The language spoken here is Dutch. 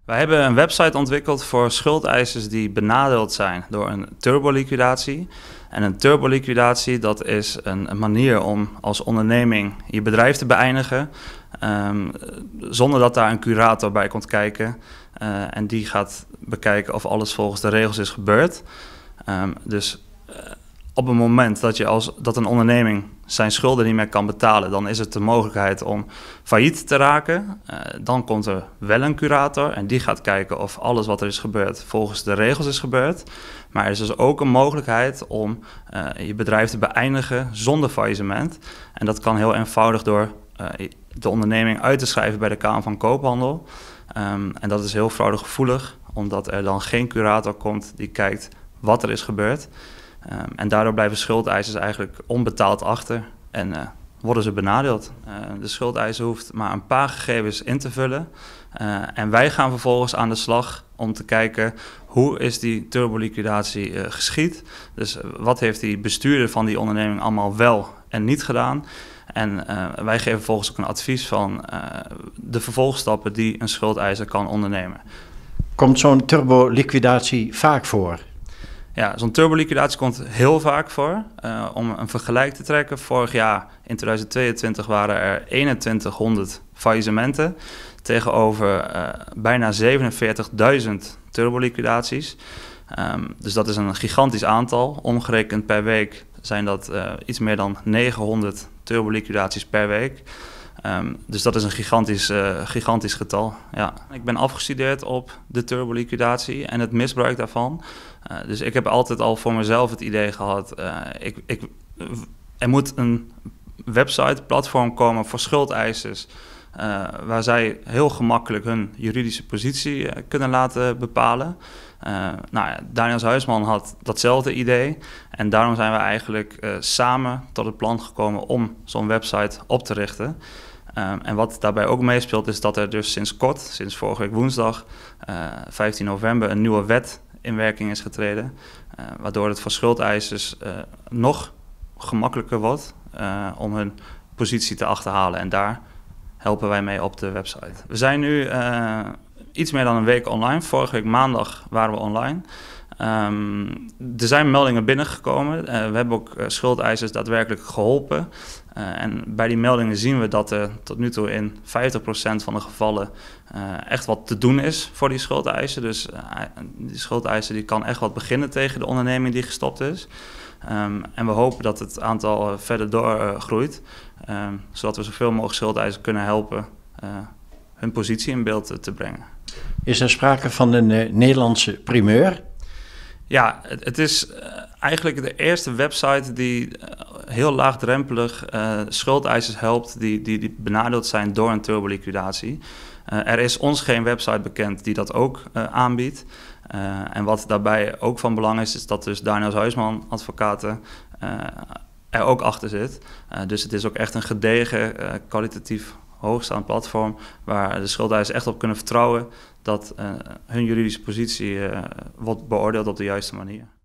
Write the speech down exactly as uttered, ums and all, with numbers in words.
Wij hebben een website ontwikkeld voor schuldeisers die benadeeld zijn door een turboliquidatie. En een turboliquidatie, dat is een, een manier om als onderneming je bedrijf te beëindigen, um, zonder dat daar een curator bij komt kijken. Uh, en die gaat bekijken of alles volgens de regels is gebeurd. Um, dus uh, op het moment dat, je als, dat een onderneming zijn schulden niet meer kan betalen, dan is het de mogelijkheid om failliet te raken. Uh, dan komt er wel een curator en die gaat kijken of alles wat er is gebeurd volgens de regels is gebeurd. Maar er is dus ook een mogelijkheid om uh, je bedrijf te beëindigen zonder faillissement. En dat kan heel eenvoudig door uh, de onderneming uit te schrijven bij de Kamer van Koophandel. Um, en dat is heel fraudegevoelig, omdat er dan geen curator komt die kijkt wat er is gebeurd. Um, en daardoor blijven schuldeisers eigenlijk onbetaald achter en uh, worden ze benadeeld. Uh, de schuldeiser hoeft maar een paar gegevens in te vullen. Uh, en wij gaan vervolgens aan de slag om te kijken hoe is die turboliquidatie uh, geschied. Dus uh, wat heeft die bestuurder van die onderneming allemaal wel en niet gedaan. En uh, wij geven vervolgens ook een advies van uh, de vervolgstappen die een schuldeiser kan ondernemen. Komt zo'n turboliquidatie vaak voor? Ja, zo'n turboliquidatie komt heel vaak voor. Uh, om een vergelijk te trekken, vorig jaar in tweeduizend tweeëntwintig waren er eenentwintighonderd faillissementen tegenover uh, bijna zevenenveertigduizend turboliquidaties. Um, dus dat is een gigantisch aantal. Omgerekend per week zijn dat uh, iets meer dan negenhonderd turboliquidaties per week. Um, dus dat is een gigantisch, uh, gigantisch getal. Ja. Ik ben afgestudeerd op de turboliquidatie en het misbruik daarvan. Uh, dus ik heb altijd al voor mezelf het idee gehad, uh, ik, ik, er moet een website, platform komen voor schuldeisers, uh, waar zij heel gemakkelijk hun juridische positie uh, kunnen laten bepalen. Uh, nou ja, Daniels Huisman had datzelfde idee en daarom zijn we eigenlijk uh, samen tot het plan gekomen om zo'n website op te richten. Um, en wat daarbij ook meespeelt is dat er dus sinds kort, sinds vorige week woensdag, uh, vijftien november, een nieuwe wet in werking is getreden. Uh, waardoor het voor schuldeisers uh, nog gemakkelijker wordt uh, om hun positie te achterhalen. En daar helpen wij mee op de website. We zijn nu uh, iets meer dan een week online. Vorige week maandag waren we online. Um, er zijn meldingen binnengekomen. Uh, we hebben ook uh, schuldeisers daadwerkelijk geholpen. Uh, en bij die meldingen zien we dat er tot nu toe in vijftig procent van de gevallen uh, echt wat te doen is voor die schuldeiser. Dus uh, die schuldeiser die kan echt wat beginnen tegen de onderneming die gestopt is. Um, en we hopen dat het aantal uh, verder doorgroeit, uh, um, zodat we zoveel mogelijk schuldeisers kunnen helpen uh, hun positie in beeld uh, te brengen. Is er sprake van een uh, Nederlandse primeur? Ja, het, het is uh, eigenlijk de eerste website die uh, heel laagdrempelig uh, schuldeisers helpt die, die, die benadeeld zijn door een turboliquidatie. Uh, er is ons geen website bekend die dat ook uh, aanbiedt. Uh, en wat daarbij ook van belang is, is dat dus Daniels Huisman advocaten uh, er ook achter zit. Uh, dus het is ook echt een gedegen, uh, kwalitatief hoogstaand platform waar de schuldeisers echt op kunnen vertrouwen dat uh, hun juridische positie uh, wordt beoordeeld op de juiste manier.